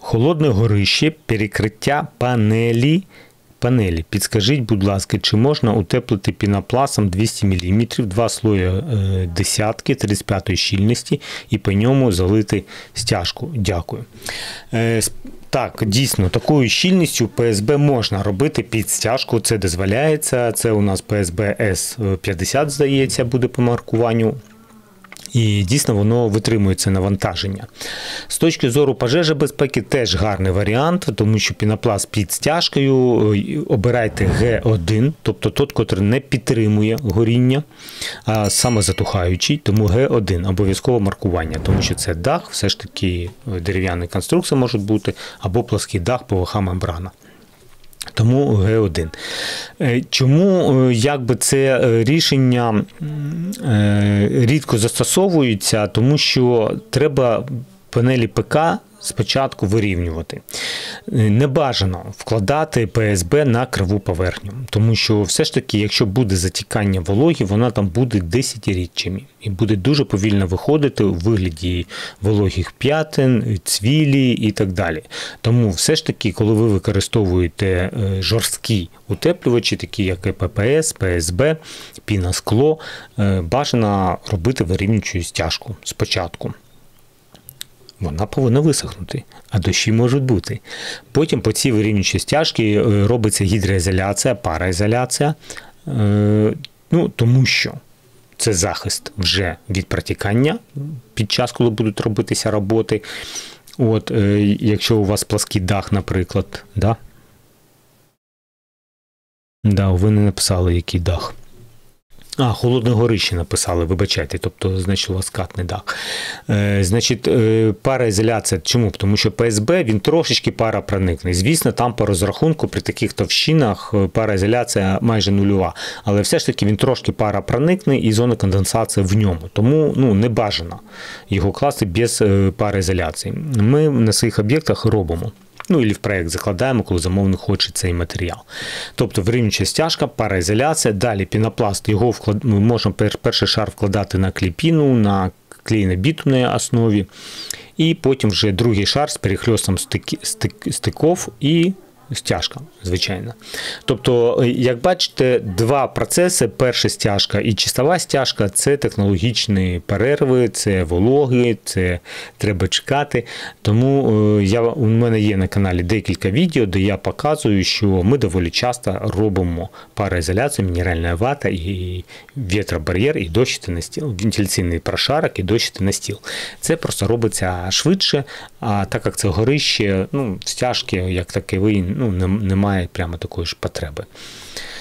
Холодне горище, перекриття панелі. Підскажіть, будь ласка, чи можна утеплити пінопластом 200 мм, 2 слої десятки 35-ї щільності і по ньому залити стяжку? Дякую. Так, дійсно, такою щільністю ПСБ можна робити під стяжку, це дозволяється. Це у нас ПСБ С50, здається, буде по маркуванню. І дійсно воно витримується навантаження. З точки зору пожежобезпеки теж гарний варіант, тому що пінопласт під стяжкою обирайте Г1, тобто той, який не підтримує горіння, а самозатухаючий, тому Г1 обов'язково маркування, тому що це дах, все ж таки дерев'яні конструкції можуть бути, або плоский дах, ПВХ-мембрана. Тому Г1. Чому це рішення рідко застосовується? Тому що треба панелі ПК спочатку вирівнювати. Не бажано вкладати ПСБ на криву поверхню, тому що все ж таки, якщо буде затікання вологи, вона там буде 10-річчями і буде дуже повільно виходити у вигляді вологих п'ятин, цвілі і так далі. Тому все ж таки, коли ви використовуєте жорсткі утеплювачі, такі як ППС, ПСБ, піноскло, бажано робити вирівнюючу стяжку спочатку. Вона повинна висохнути, а дощі можуть бути. Потім по цій вирівнюючій стяжці робиться гідроізоляція, параізоляція, тому що це захист вже від протікання під час, коли будуть робитися роботи. Якщо у вас плоский дах, наприклад, ви не написали, який дах. Холодне горище написали, вибачайте, тобто, значить, у вас скатний дах. Параізоляція, чому? Тому що ПСБ, він трошечки паропроникний. Звісно, там по розрахунку при таких товщинах параізоляція майже нульова, але все ж таки він трошки паропроникний і зона конденсації в ньому. Тому не бажано його класти без параізоляції. Ми на своїх об'єктах робимо. І в проєкт закладаємо, коли замовник хоче цей матеріал. Тобто вирівнююча стяжка, параізоляція, далі пінопласт, його можна перший шар вкладати на клейпіну, на клейно-бітумній основі, і потім вже другий шар з перехльостом стиков і стяжка, звичайно. Тобто, як бачите, два процеси, перша стяжка і чистова стяжка – це технологічні перерви, це вологи, це треба чекати. Тому у мене є на каналі декілька відео, де я показую, що ми доволі часто робимо пароізоляцію, мінеральна вата, і вітробар'єр, і дощити на стіл, вентиляційний прошарок і дощити на стіл. Це просто робиться швидше, а так як це горище, стяжки, як таковий, немає прямо такої ж потреби.